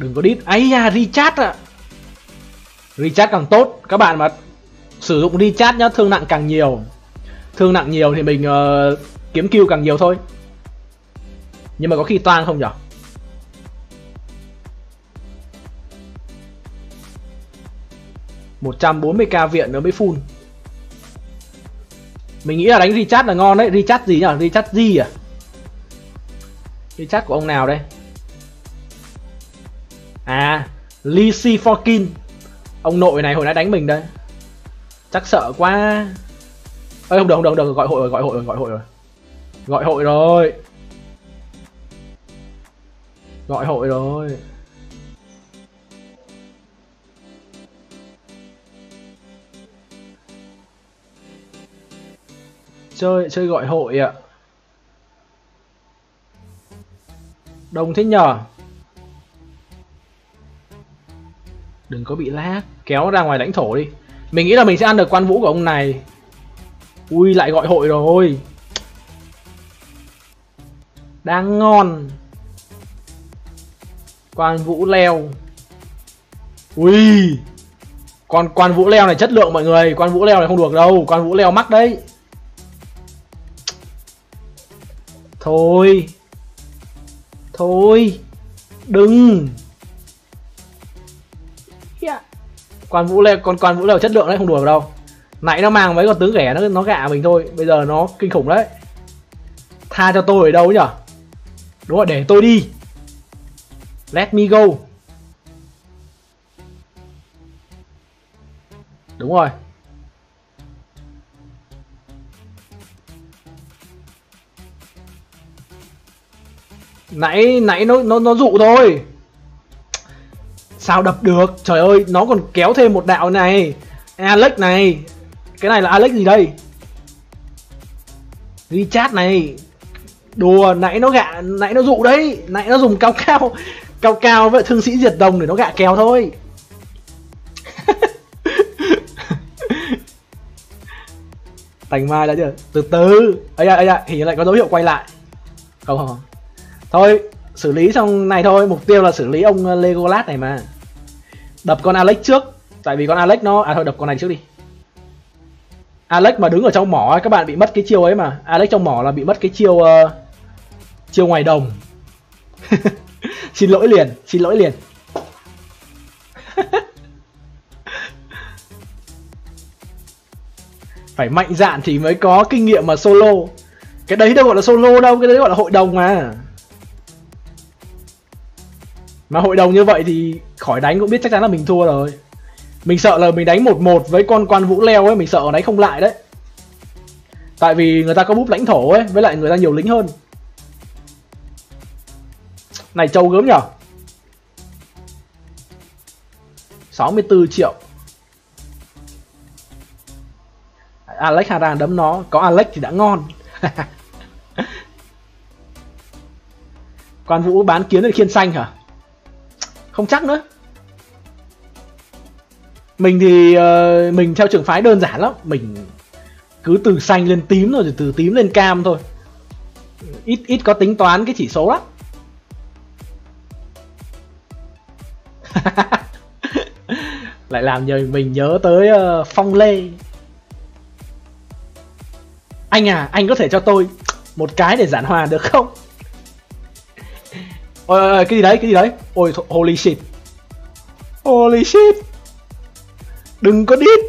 Đừng có đít. Ấy da, recharge ạ. Recharge càng tốt. Các bạn mà sử dụng recharge nhá, thương nặng càng nhiều. Thương nặng nhiều thì mình kiếm kill càng nhiều thôi. Nhưng mà có khi toang không nhở? $140k viện nữa mới full. Mình nghĩ là đánh recharge là ngon đấy. Recharge gì nhở? Recharge gì à? Recharge của ông nào đây? À, Lee Si Forkin. Ông nội này hồi nãy đánh mình đây. Chắc sợ quá. Ê, không được, gọi hội rồi. Gọi hội rồi. Gọi hội rồi. Chơi gọi hội ạ. Đông thế nhờ. Đừng có bị lag. Kéo ra ngoài lãnh thổ đi. Mình nghĩ là mình sẽ ăn được quan vũ của ông này. Ui, lại gọi hội rồi. Đang ngon. Quan vũ leo. Ui, quan vũ leo này chất lượng mọi người. Quan vũ leo này không được đâu. Quan vũ leo mắc đấy. Thôi. Thôi. Đừng. Quan vũ leo chất lượng đấy, không đùa đâu. Nãy nó mang mấy con tướng ghẻ nó gạ mình thôi. Bây giờ nó kinh khủng đấy. Tha cho tôi ở đâu nhở? Đúng rồi, để tôi đi. Let me go. Đúng rồi. Nãy nó dụ thôi. Sao đập được? Trời ơi, nó còn kéo thêm một đạo này. Alex này. Cái này là Alex gì đây? Recharge này. Đùa, nãy nó dụ đấy. Nãy nó dùng cao cao với thương sĩ diệt đồng để nó gạ kèo thôi. Tành mai đã chưa? Từ từ. Ấy da, hình như lại có dấu hiệu quay lại. Không. Thôi, xử lý xong này thôi. Mục tiêu là xử lý ông Legolas này mà. Đập con Alex trước. Tại vì con Alex nó... À thôi, đập con này trước đi. Alex mà đứng ở trong mỏ các bạn bị mất cái chiêu ấy mà. Alex trong mỏ là bị mất cái chiêu chiêu ngoài đồng. Xin lỗi liền. Phải mạnh dạn thì mới có kinh nghiệm mà solo. Cái đấy đâu gọi là solo đâu, cái đấy gọi là hội đồng mà. Mà hội đồng như vậy thì khỏi đánh cũng biết chắc chắn là mình thua rồi. Mình sợ là mình đánh 1-1 với con quan vũ leo ấy, mình sợ đánh không lại đấy. Tại vì người ta có búp lãnh thổ ấy, với lại người ta nhiều lính hơn. Này trâu gớm nhở. 64 triệu. Alex Haran đấm nó. Có Alex thì đã ngon. Quan vũ bán kiến lên khiên xanh hả? Không chắc nữa. Mình thì mình theo trường phái đơn giản lắm. Mình cứ từ xanh lên tím rồi từ tím lên cam thôi. Ít có tính toán cái chỉ số lắm. Lại làm nhờ mình nhớ tới Phong Lê. Anh à, anh có thể cho tôi một cái để giản hòa được không? Ôi, cái gì đấy? Ôi, holy shit. Đừng có đít.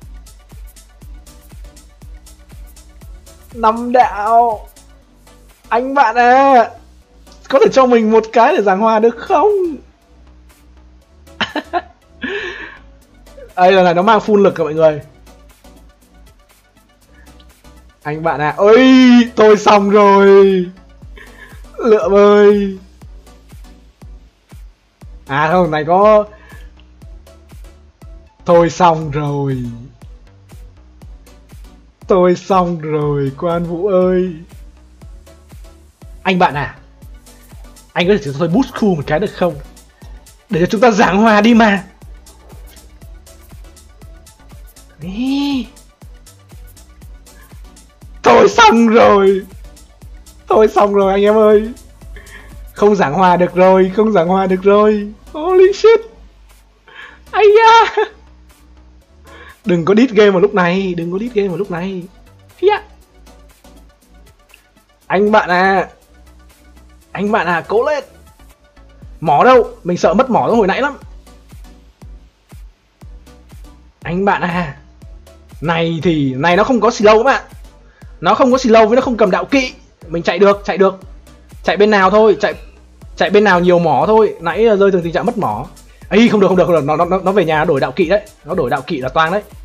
5 đạo. Anh bạn à, có thể cho mình một cái để giảng hòa được không? Đây lần này nó mang full lực rồi mọi người. Anh bạn à, ôi tôi xong rồi. Lượm ơi. À không, này có. Tôi xong rồi quan vũ ơi. Anh bạn à, anh có thể cho tôi boost cool một cái được không? Để cho chúng ta giảng hòa đi mà. Tôi xong rồi anh em ơi. Không giảng hòa được rồi. Holy shit. Ây da. Đừng có đít game vào lúc này, đừng có đít game vào lúc này. Yeah. Anh bạn à, cố lên. Mỏ đâu, mình sợ mất mỏ hồi nãy lắm. Anh bạn à. Này thì, này nó không có slow các bạn. Nó không có slow với nó không cầm đạo kỵ. Mình chạy được. Chạy bên nào thôi, chạy bên nào nhiều mỏ thôi. Nãy rơi từ tình trạng mất mỏ. Ấy không được, nó về nhà đổi đạo kỵ đấy. Nó đổi đạo kỵ là toang đấy.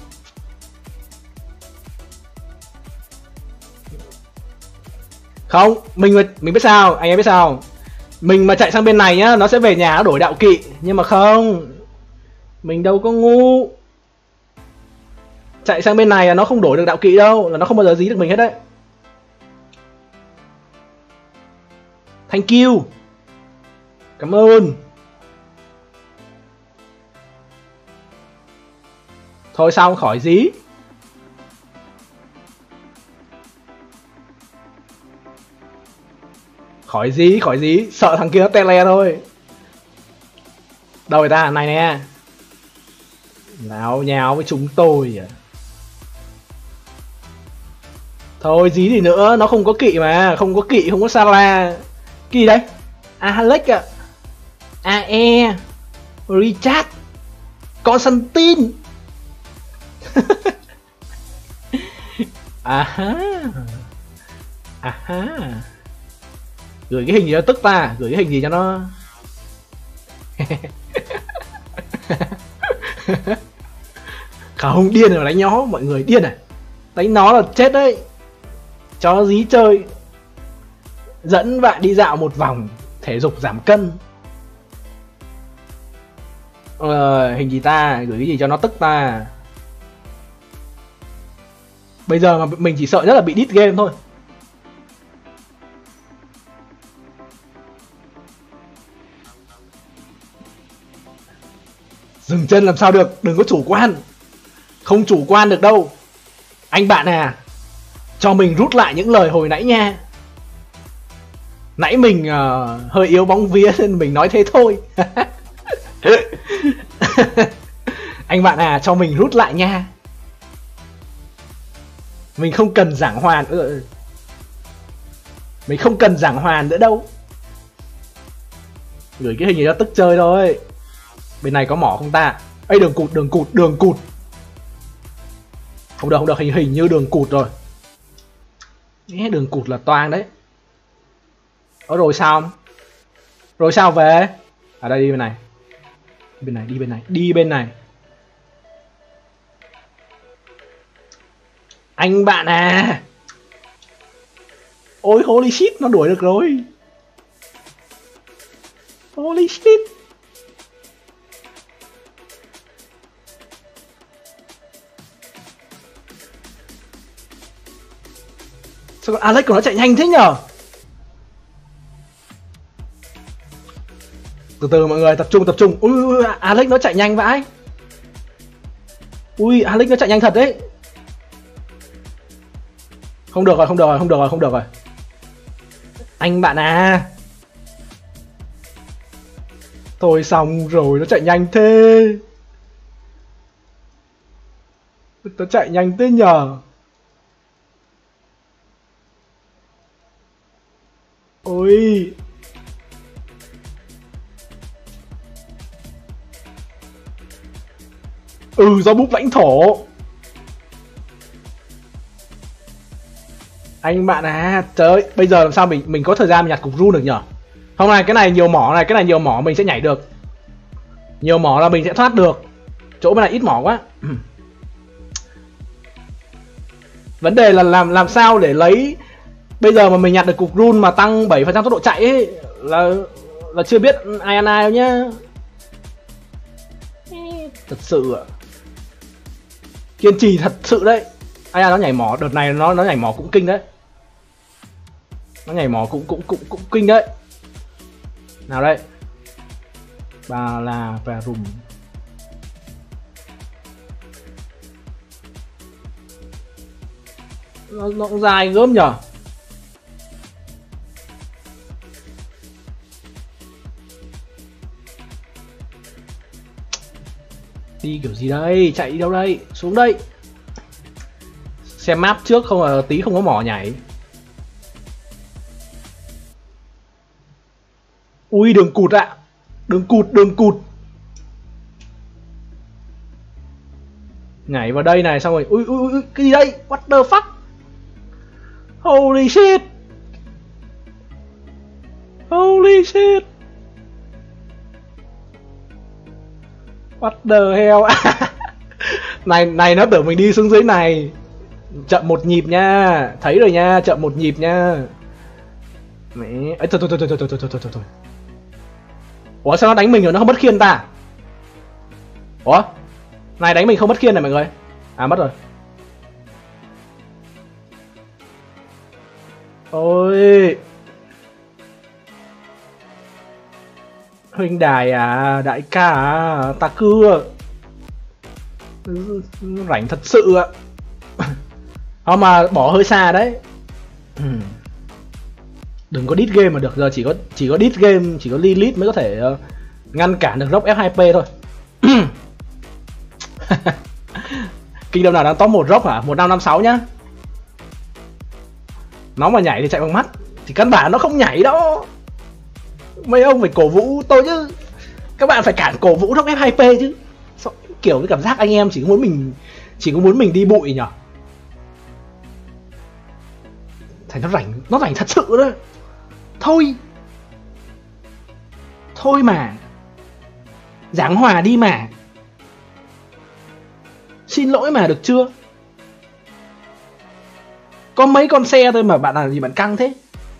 Không, mình biết sao, anh em biết sao. Mình mà chạy sang bên này nhá, nó sẽ về nhà nó đổi đạo kỵ. Nhưng mà không, mình đâu có ngu. Chạy sang bên này là nó không đổi được đạo kỵ đâu, là nó không bao giờ dí được mình hết đấy. Thank you. Cảm ơn. Thôi xong, khỏi dí. Khỏi dí, sợ thằng kia nó tele thôi. Đâu người ta, này nè. Láo nháo với chúng tôi à. Thôi dí gì nữa, nó không có kỵ mà, không có kỵ, không có Sala. Kỳ đấy? Alex à. AE Richard Constantine. À ha. Gửi cái hình gì cho tức ta, gửi cái hình gì cho nó. Không, điên rồi, đánh nó, mọi người điên à. Đánh nó là chết đấy. Cho dí chơi. Dẫn bạn đi dạo một vòng, thể dục giảm cân. Hình gì ta, gửi cái gì cho nó tức ta. Bây giờ mà mình chỉ sợ rất là bị đít game thôi. Dừng chân làm sao được, đừng có chủ quan. Không chủ quan được đâu. Anh bạn à, cho mình rút lại những lời hồi nãy nha. Nãy mình hơi yếu bóng vía nên mình nói thế thôi. Anh bạn à, cho mình rút lại nha. Mình không cần giảng hòa nữa. Mình không cần giảng hòa nữa đâu. Gửi cái hình gì đó tức chơi thôi. Bên này có mỏ không ta? Ê, đường cụt. Không được, hình như đường cụt rồi. Đường cụt là toang đấy. Rồi sao? Rồi sao về? À đây, đi bên này. Đi bên này. Anh bạn à. Ôi holy shit, nó đuổi được rồi. Holy shit. Sao con Alex của nó chạy nhanh thế nhở? Từ từ mọi người, tập trung. Ui, Alex nó chạy nhanh vãi. Ui, Alex nó chạy nhanh thật đấy. Không được rồi. Anh bạn à. Thôi xong rồi, nó chạy nhanh thế. Nó chạy nhanh thế nhờ. Ôi. Do búp lãnh thổ. Anh bạn à, trời ơi, bây giờ làm sao mình có thời gian mình nhặt cục rune được nhở? Không này, cái này nhiều mỏ mình sẽ nhảy được. Nhiều mỏ là mình sẽ thoát được. Chỗ bên này ít mỏ quá. Vấn đề là làm sao để lấy. Bây giờ mà mình nhặt được cục rune mà tăng 7% tốc độ chạy ấy, là chưa biết ai ăn ai đâu nhá. Thật sự ạ. Kiên trì thật sự đấy. Ai nó nhảy mỏ, đợt này nó nhảy mỏ cũng kinh đấy. Nó nhảy mỏ cũng kinh đấy. Nào đây. Bà là và rùm. Nó cũng dài gớm nhở. Đi kiểu gì đây? Chạy đi đâu đây? Xuống đây. Xem map trước không là tí không có mỏ nhảy. Ui đường cụt ạ. Đường cụt. Nhảy vào đây này xong rồi. Ui cái gì đây? What the fuck? Holy shit. Holy shit. What the hell. Này nó tưởng mình đi xuống dưới này. Chậm một nhịp nha. Thấy rồi nha, chậm một nhịp nha. Mẹ. Ấy thôi. Ủa sao nó đánh mình rồi nó không mất khiên ta? Ủa? Này đánh mình không mất khiên này mọi người. À mất rồi. Ôi. Huynh đài à, đại ca à, ta cưa. Rảnh thật sự ạ. Không mà bỏ hơi xa đấy. Đừng có đít game mà được, giờ chỉ có đít game, chỉ có Lilith mới có thể ngăn cản được Rock F2P thôi. Kinh đâm nào đang top 1 Rock hả? 1556 nhá. Nó mà nhảy thì chạy bằng mắt, thì căn bản nó không nhảy đâu. Mấy ông phải cổ vũ tôi chứ. Các bạn phải cản cổ vũ Rock F2P chứ. Kiểu cái cảm giác anh em chỉ có muốn mình đi bụi nhở. Thành nó rảnh thật sự đó. Thôi mà. Giảng hòa đi mà. Xin lỗi mà được chưa? Có mấy con xe thôi mà bạn làm gì bạn căng thế?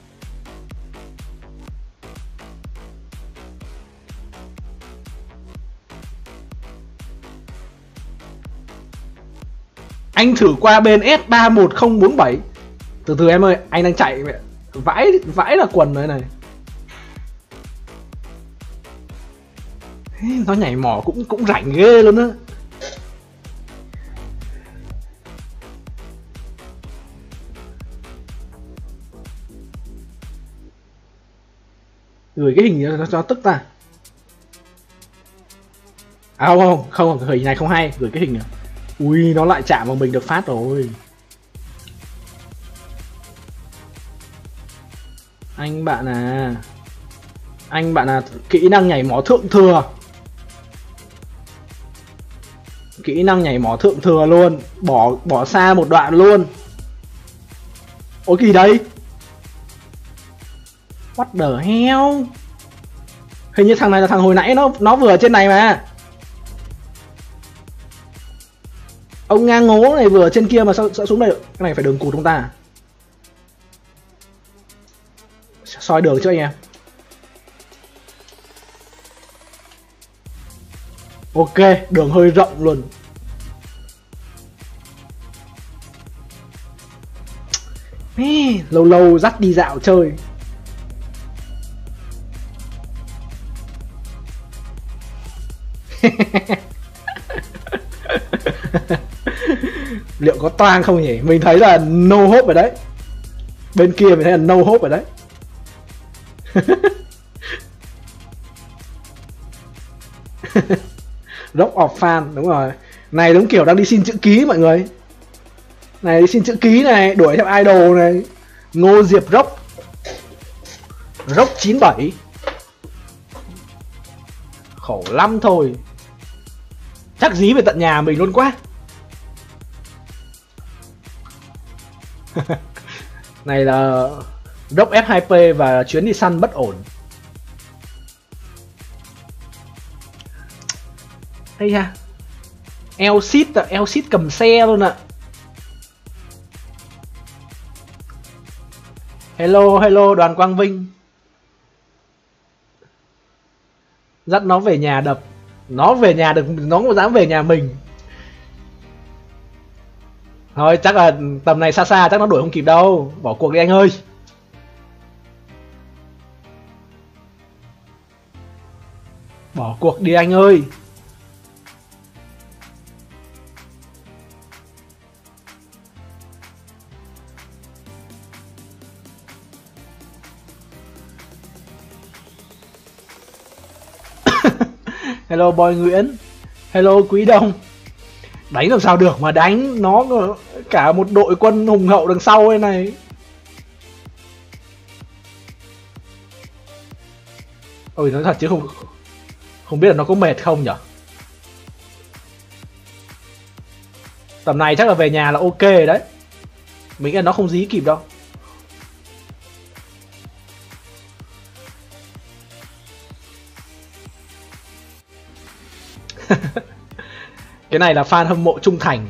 Anh thử qua bên S31047. Từ em ơi, anh đang chạy vãi là quần rồi này. Nó nhảy mỏ cũng rảnh ghê luôn á. Gửi cái hình cho tức ta. À không, hình này không hay, gửi cái hình này. Ui nó lại chạm vào mình được phát rồi. Anh bạn à, kỹ năng nhảy mỏ thượng thừa. Kỹ năng nhảy mỏ thượng thừa luôn. Bỏ xa một đoạn luôn. Ôi kỳ đấy. What the hell. Hình như thằng này là thằng hồi nãy nó vừa ở trên này mà. Ông ngang ngố này vừa ở trên kia mà sao xuống đây. Cái này phải đường cụt không ta? Soi đường cho anh em. Ok, đường hơi rộng luôn. Lâu dắt đi dạo chơi. Liệu có toang không nhỉ? Mình thấy là no hope rồi đấy. Bên kia mình thấy là no hope rồi đấy. Rock of fan, đúng rồi. Này đúng kiểu đang đi xin chữ ký mọi người. Này đi xin chữ ký này, đuổi theo idol này. Ngô Diệp Rock. Rock 97. Khổ lắm thôi. Chắc dí về tận nhà mình luôn quá. Này là Rock F2P và chuyến đi săn bất ổn. Đây ha. Elsit cầm xe luôn ạ. Hello Đoàn Quang Vinh. Dắt nó về nhà đập. Nó về nhà được, nó không dám về nhà mình. Thôi chắc là tầm này xa chắc nó đuổi không kịp đâu. Bỏ cuộc đi anh ơi. Bỏ cuộc đi anh ơi. Hello boy Nguyễn. Hello Quý Đông. Đánh làm sao được mà đánh, nó cả một đội quân hùng hậu đằng sau đây này. Ôi nói thật chứ không biết là nó có mệt không nhở. Tầm này chắc là về nhà là ok rồi đấy. Mình nghĩ là nó không dí kịp đâu. Cái này là fan hâm mộ trung thành.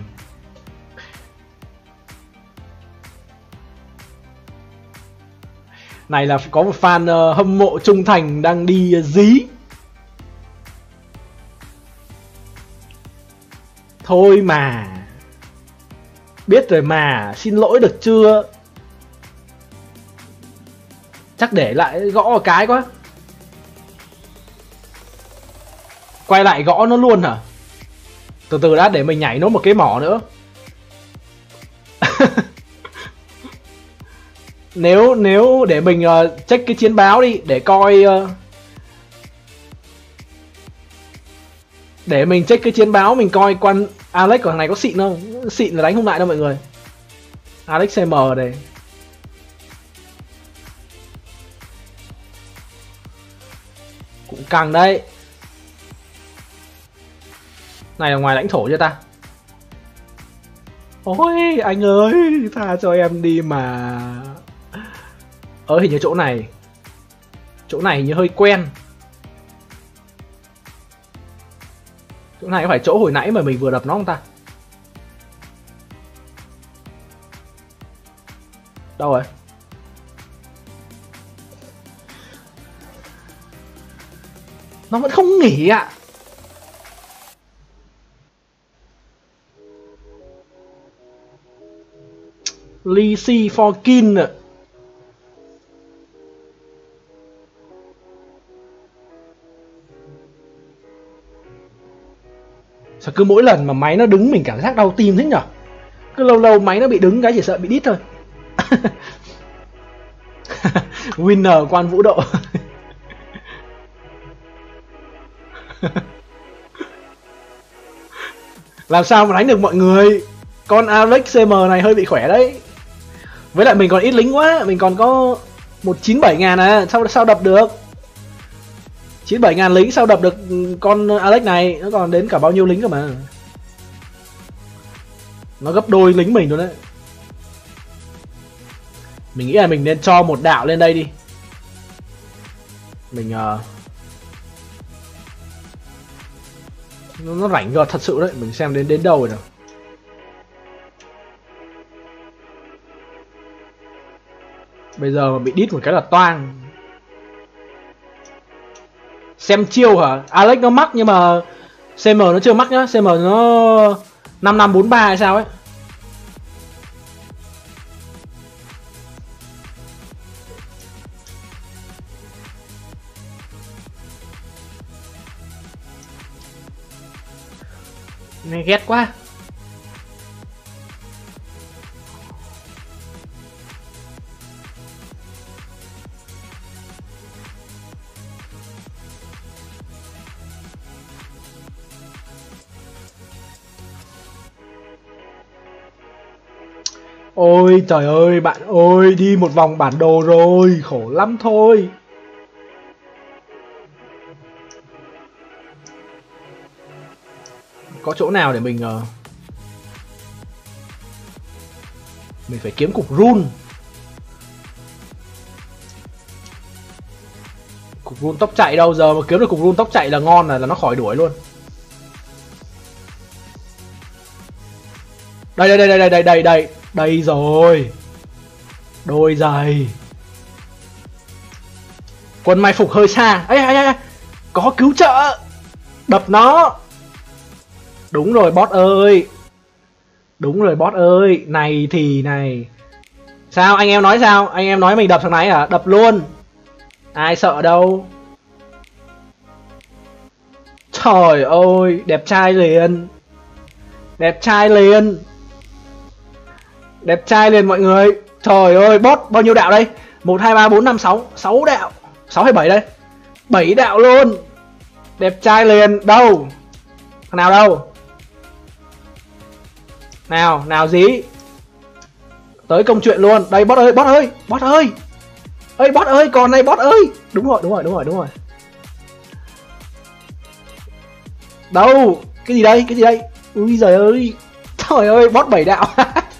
Này là có một fan hâm mộ trung thành đang đi dí. Thôi mà. Biết rồi mà, xin lỗi được chưa? Chắc để lại gõ một cái quá. Quay lại gõ nó luôn hả? Từ từ đã, để mình nhảy nốt một cái mỏ nữa. Nếu để mình check cái chiến báo đi để coi để mình check cái chiến báo, mình coi quan Alex của thằng này có xịn không. Xịn là đánh không lại đâu mọi người. Alex CM đây. Cũng căng đấy. Này là ngoài lãnh thổ chưa ta? Ôi anh ơi, tha cho em đi mà. Hình như chỗ này. Chỗ này hình như hơi quen. Chỗ này có phải chỗ hồi nãy mà mình vừa đập nó không ta? Đâu rồi? Nó vẫn không nghỉ ạ. Lee Si for Kin ạ. Sao cứ mỗi lần mà máy nó đứng mình cảm giác đau tim thế nhở? Cứ lâu lâu máy nó bị đứng cái chỉ sợ bị đít thôi. Winner Quan Vũ Độ. Làm sao mà đánh được mọi người? Con Alex CM này hơi bị khỏe đấy. Với lại mình còn ít lính quá, mình còn có 197.000 à, sao đập được? 97.000 lính sao đập được con Alex này, nó còn đến cả bao nhiêu lính cơ mà. Nó gấp đôi lính mình luôn đấy. Mình nghĩ là mình nên cho một đạo lên đây đi. Mình nó rảnh rồi thật sự đấy, mình xem đến đâu rồi nào. Bây giờ mà bị đít một cái là toang. Xem chiêu hả? Alex nó mắc nhưng mà CM nó chưa mắc nhá. CM nó 5543 hay sao ấy. Này ghét quá. Ôi trời ơi bạn ơi, đi một vòng bản đồ rồi, khổ lắm thôi. Có chỗ nào để mình phải kiếm cục rune. Cục rune tốc chạy đâu, giờ mà kiếm được cục rune tốc chạy là ngon, là nó khỏi đuổi luôn. Đây rồi. Đôi giày. Quân mai phục hơi xa. Ây, có cứu trợ. Đập nó. Đúng rồi boss ơi. Đúng rồi boss ơi. Này thì này. Sao anh em nói sao? Anh em nói mình đập thằng này hả? Đập luôn. Ai sợ đâu. Trời ơi, đẹp trai liền. Đẹp trai liền. Đẹp trai liền mọi người. Trời ơi, boss bao nhiêu đạo đây? 1 2 3 4 5 6, 6 đạo. 6 hay 7 đây? 7 đạo luôn. Đẹp trai liền. Đâu? Thằng nào đâu? Nào gì? Tới công chuyện luôn. Đây bot ơi, bot ơi, bot ơi. Ơi bot ơi, còn này bot ơi. Đúng rồi. Đâu? Cái gì đây? Ui giời ơi. Trời ơi, bot 7 đạo.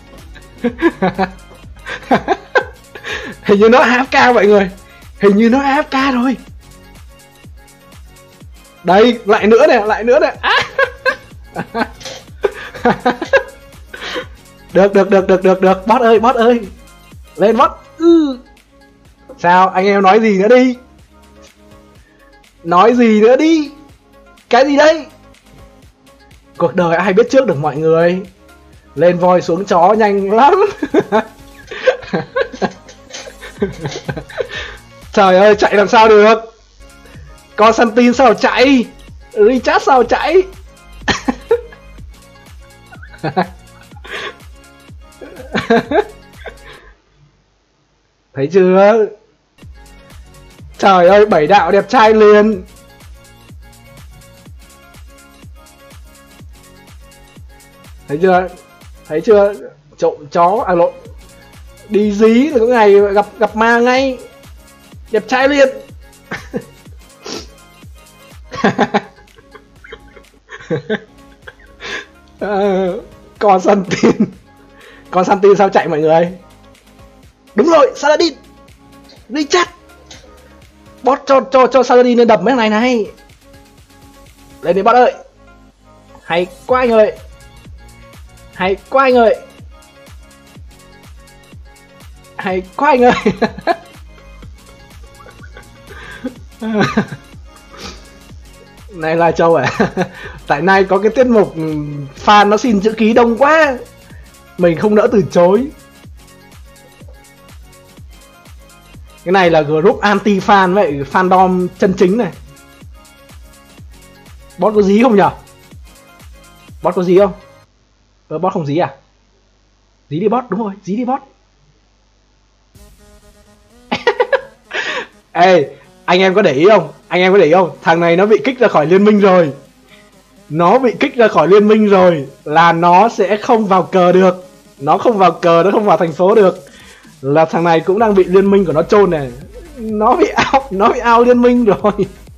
Hình như nó AFK mọi người. Hình như nó AFK rồi. Đây, lại nữa nè. Được. Bot ơi. Lên bot. Sao, anh em nói gì nữa đi? Cái gì đây? Cuộc đời ai biết trước được mọi người. Lên voi xuống chó nhanh lắm. Trời ơi, chạy làm sao được? Constantine sao chạy? Richard sao chạy? Thấy chưa? Trời ơi, 7 đạo đẹp trai liền. Thấy chưa? Trộm chó à lộn. Đi dí là có ngày gặp ma ngay. Đẹp trai liền. Constantine sao chạy mọi người? Đúng rồi, Saladin. Richard. Bot cho Saladin lên đập mấy thằng này. Lên đi bot ơi. Hay quá anh ơi. Hay quá anh ơi. Này là Châu à? Tại nay có cái tiết mục fan nó xin chữ ký đông quá. Mình không nỡ từ chối. Cái này là group anti fan vậy, fandom chân chính này. Bot có dí không nhở? Bot có dí không? Bot không dí à? Dí đi bot, đúng rồi, dí đi bot. Ê, anh em có để ý không? Thằng này nó bị kích ra khỏi liên minh rồi. Là nó sẽ không vào cờ được. Nó không vào thành phố được. Là thằng này cũng đang bị liên minh của nó chôn này. Nó bị out liên minh rồi.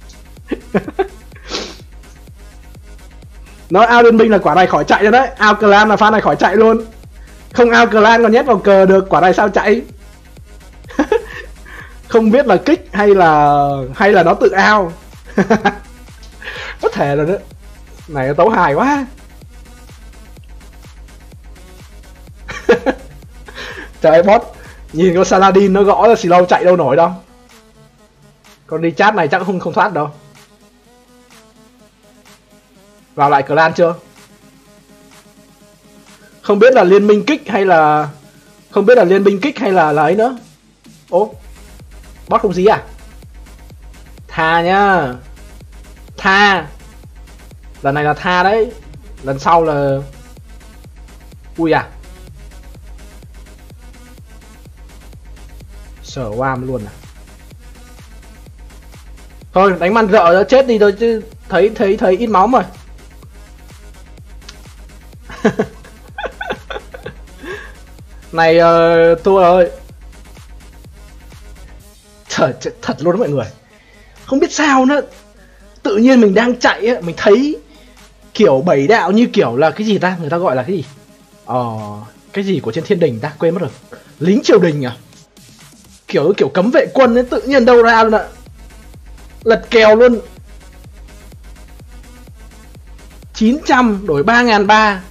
Nó out liên minh là quả này khỏi chạy rồi đấy. Out clan là fan này khỏi chạy luôn. Không out clan còn nhét vào cờ được, quả này sao chạy? Không biết là kích hay là nó tự out. Có thể rồi đó. Này nó tấu hài quá. Trời ơi bot. Nhìn con Saladin nó gõ ra xì lâu chạy đâu nổi đâu. Con đi chat này chắc không thoát đâu. Vào lại clan chưa? Không biết là liên minh kích hay là ấy nữa. Ố, bot không gì à? Tha nhá. Tha. Lần này là tha đấy. Lần sau là ui à. Sở oam luôn à. Thôi đánh man rợ nó chết đi thôi chứ. Thấy ít máu rồi. Này thua rồi. Trời, thật luôn đó mọi người. Không biết sao nữa. Tự nhiên mình đang chạy ấy, mình thấy kiểu 7 đạo như kiểu là cái gì ta? Người ta gọi là cái gì? Cái gì của trên thiên đình ta? Quên mất rồi. Lính triều đình à? Kiểu cấm vệ quân ấy, tự nhiên đâu ra luôn ạ. Lật kèo luôn. 900 đổi 3.300.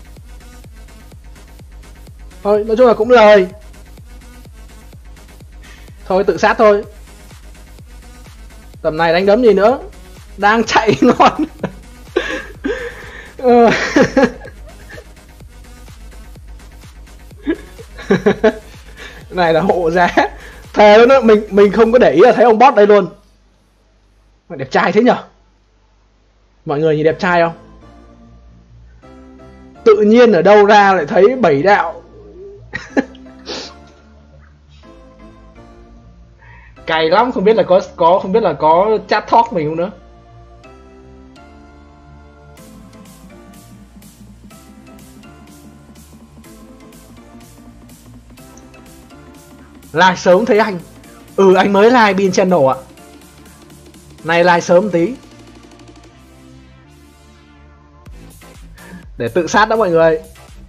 Thôi, nói chung là cũng lời. Thôi tự sát thôi. Tầm này đánh đấm gì nữa. Đang chạy ngon. Này là hộ giá. Thề luôn á, mình không có để ý là thấy ông bot đây luôn. Mà đẹp trai thế nhở? Mọi người nhìn đẹp trai không? Tự nhiên ở đâu ra lại thấy 7 đạo. Cày lắm, không biết là có chat talk mình không nữa. Like sớm thấy anh. Ừ, anh mới like Bin Channel ạ. Này like sớm tí. Để tự sát đó mọi người.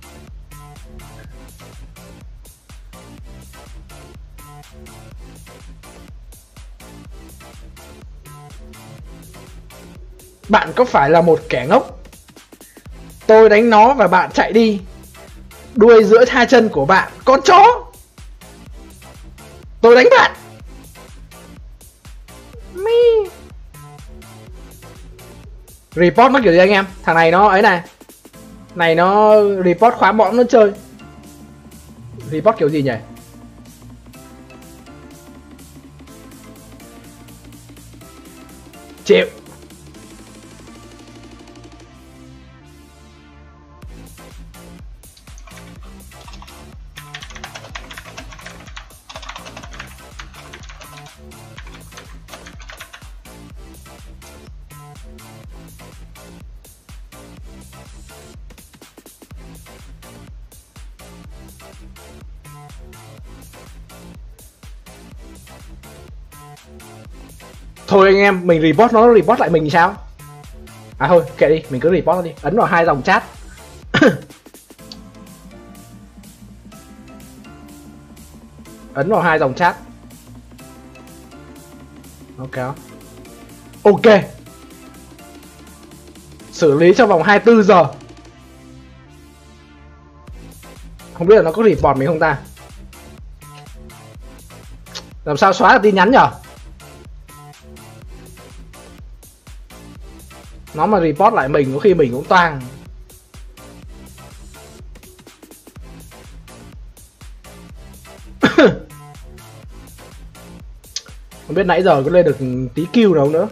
Bạn có phải là một kẻ ngốc? Tôi đánh nó và bạn chạy đi. Đuôi giữa hai chân của bạn, con chó. Tôi đánh bạn. Mi. Report nó kiểu gì anh em? Thằng này nó ấy này. Này nó report khóa mõm nó chơi. Report kiểu gì nhỉ? Chịu. Thôi anh em, mình report nó report lại mình thì sao? À thôi, kệ đi, mình cứ report nó đi. Ấn vào 2 dòng chat. Ấn vào 2 dòng chat. Ok. Ok. Xử lý trong vòng 24 giờ. Không biết là nó có report mình không ta? Làm sao xóa được tin nhắn nhở? Nó mà report lại mình có khi mình cũng toang. Không biết nãy giờ có lên được tí kill đâu nữa.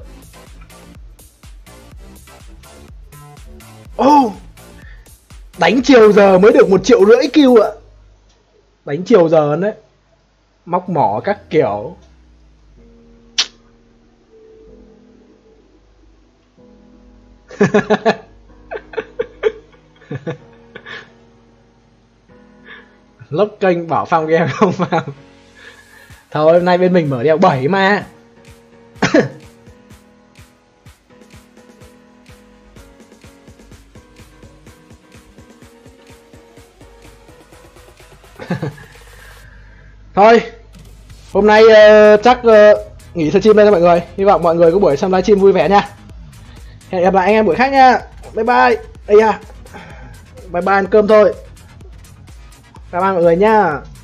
Ô, đánh chiều giờ mới được 1,5 triệu kill ạ. Đánh chiều giờ đấy. Móc mỏ các kiểu. Lốc kênh bảo farm game không farm. Thôi hôm nay bên mình mở đeo 7 mà. Thôi hôm nay chắc nghỉ stream đây cho mọi người. Hy vọng mọi người có buổi xem livestream vui vẻ nha. Hẹn gặp lại anh em buổi khác nha. Bye bye. Ây da. Bye bye ăn cơm thôi. Bye bye mọi người nha.